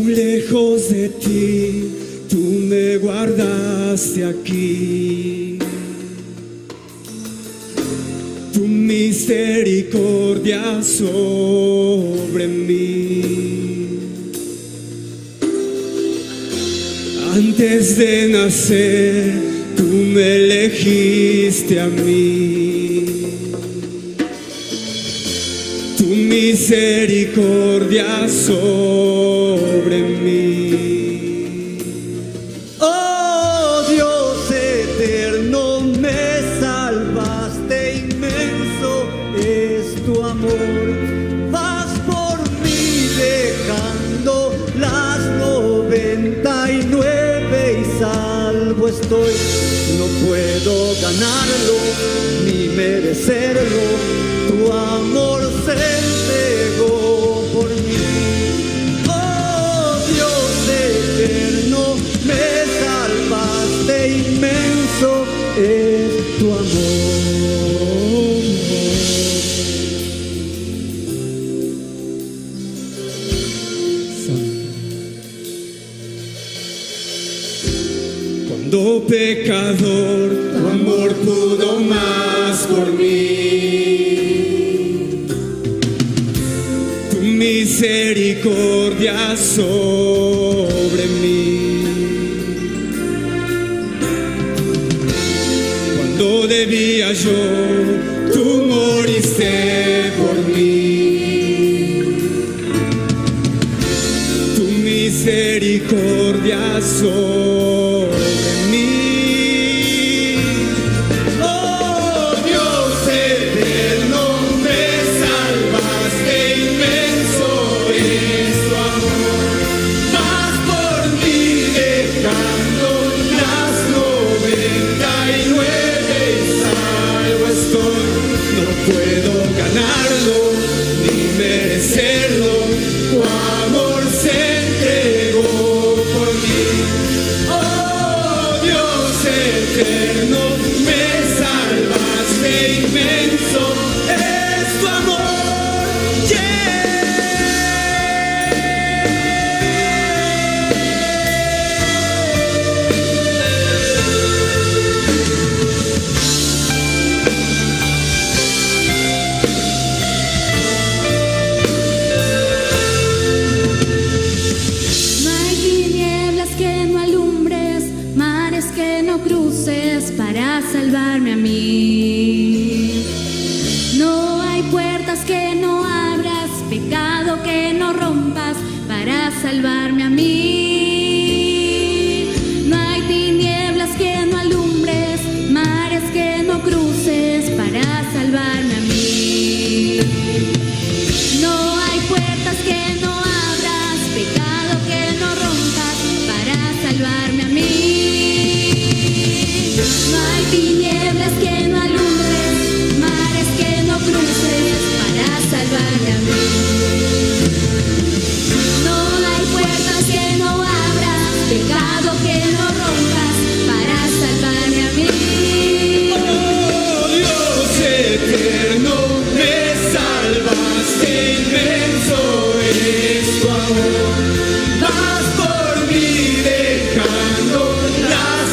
lejos de ti, tú me guardaste aquí. Tu misericordia sobre mí. Antes de nacer, tú me elegiste a mí. Tu misericordia sobre mí. Oh Dios eterno, me salvaste, inmenso es tu amor. Vas por mí dejando las 99 y salvo estoy. No puedo ganarlo ni merecerlo, tu amor se entregó por mí. Oh Dios eterno, me salvaste, inmenso es tu amor. Cuando pecador, tu amor pudo más por mí. Tu misericordia sobre mí. Cuando debía yo, tú moriste por mí. Tu misericordia sobre mí. Oh Dios eterno, me salvaste, inmenso es tu amor. Vas por mí dejando las 99 y salvo estoy. No puedo ganarlo ni merecerlo, tu amor se entregó por mí. Oh Dios eterno, me salvaste, inmenso es tu amor. No hay tinieblas que no alumbres, mares que no cruces para salvarme a mí. No hay puertas que no abras, pecado que no rompas para salvarme a mí. No hay tinieblas que no alumbres, mares que no cruces para salvarme a mí. No hay puertas que no abras, pecado que no rompas para salvarme a mí. No hay tinieblas que no alumbres, mares que no cruces para salvarme a mí. No hay puertas que no abras, pecado que no rompas para salvarme a mí. Oh Dios eterno, me salvaste, inmenso es tu amor. Vas por mí dejando las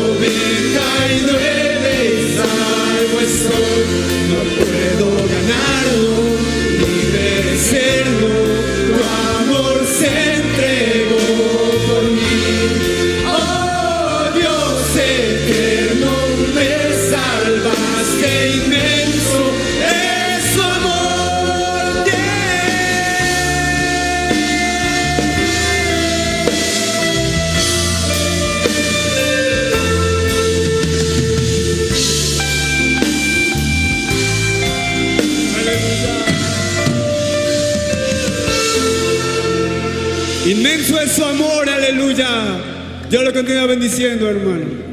99 y salvo estoy. No puedo ganarlo ni merecerlo, tu amor se entregó por mí. Oh Dios eterno, me salvaste, inmenso es tu amor. Inmenso es su amor, aleluya. Dios lo continúa bendiciendo, hermano.